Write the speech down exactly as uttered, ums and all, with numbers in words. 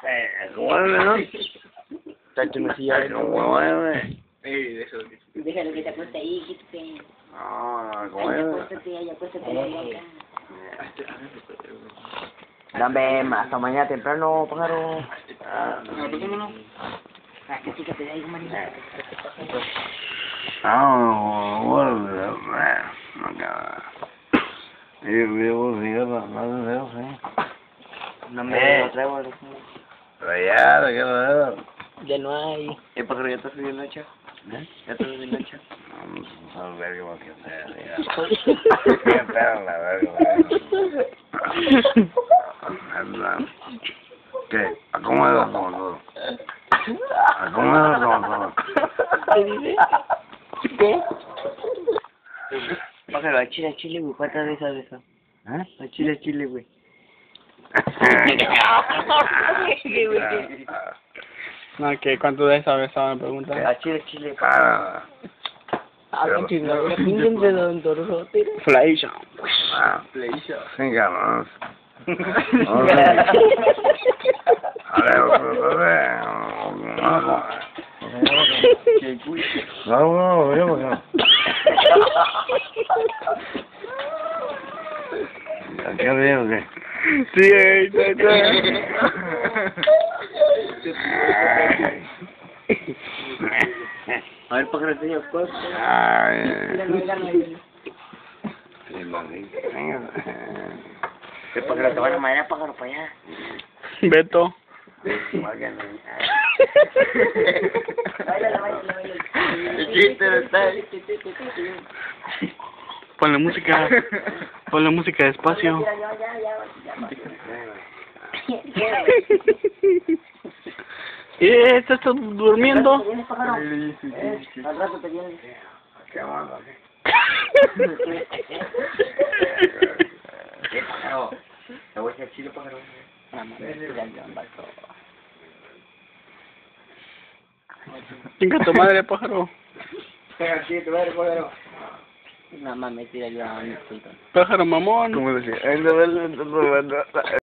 Eh, ¿cómo es, no? Tacho, no sé ya. ¿Cómo es? Déjalo que te acueste ahí, quítate. No, ¿cómo Ay, es? acuéstate ahí, acuéstate ahí acá. Dame hasta mañana temprano, pájaro. Ah, Ah, que fíjate de ahí, María. ah, bueno, no queda. Yo vivo, cigarro, no sé, sí. No me lo traigo. Pero ya, ¿de qué lo veo? Ya no hay. ¿Eh, pájaro, ya estás subiendo hacha? ¿Eh? ¿Ya estás subiendo hacha? No, no, verga, lo que sea, ya. Bien, pero la verga, verga. ¿Qué? Acomódalo como todo. Acomódalo como todo. ¿Qué dice? ¿Qué? Pájaro, a chile, a chile, güey. ¿Cuántas veces has besado? ¿Eh? A chile, a chile, güey. No, que ¿cuánto de esa vez me pregunta? A chile, chile. Ah, Habla chingado, la pinche entre los dorsotes. Flaisha. ah, Fleisha. sí, cabrón. A ver, a ver, Qué culo. no, no, yo no. ¿Qué bien o qué? Sí, ahí está, ahí A ver, pájaro, enseña el cuerpo. Ay, sí, mami. ¿Qué pájaro? Te van a madrear, pájaro, para allá. Beto. Báilala, báilala, báilala. El chiste no está ahí. Ponle música. Ponle música despacio. Ya, ya, ya, ya, ya. Eh, ¿estás durmiendo? ¿Te vienes, pájaro? Eh, al rato te vienes. Qué malo. ¿Qué pájaro? Te voy a hacer chile, pájaro. Chinga tu madre, pájaro. Pega chile, tu madre, pájaro. No mames, tira yo a mi puto. Pájaro mamón. ¿Cómo decía?